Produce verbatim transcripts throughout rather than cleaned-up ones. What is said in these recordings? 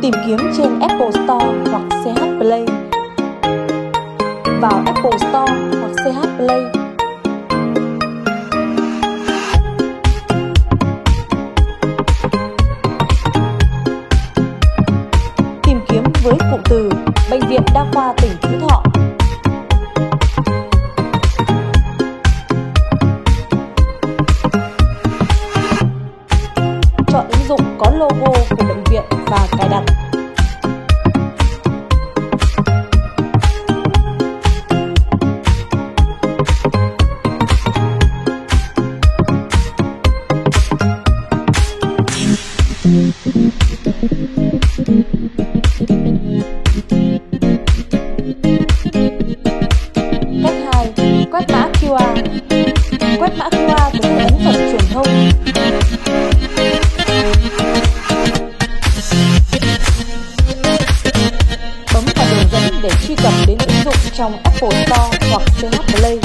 Tìm kiếm trên Apple Store hoặc xê hát Play. Vào Apple Store hoặc xê hát Play. Tìm kiếm với cụm từ Bệnh viện Đa khoa tỉnh Phú Thọ. Chọn ứng dụng có logo của bệnh viện và cài đặt. Cách hai, quét mã quy rờ. Quét mã quy rờ với các ấn phẩm truyền thông. Bấm vào đường dẫn để truy cập đến ứng dụng trong Apple Store hoặc xê hát Play.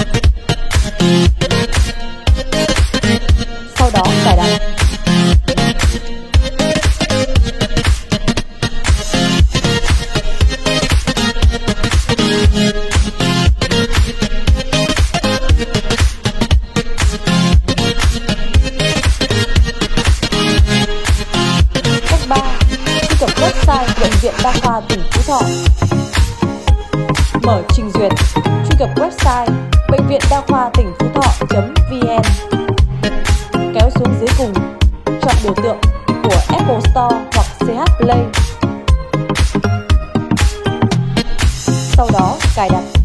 Sau đó cài đặt. Cách ba, truy cập website Bệnh viện Đa khoa tỉnh Phú Thọ. Mở trình duyệt, truy cập website bệnh viện đa khoa tỉnh phú thọ.vn. Kéo xuống dưới cùng, chọn biểu tượng của Apple Store hoặc xê hát Play. Sau đó cài đặt.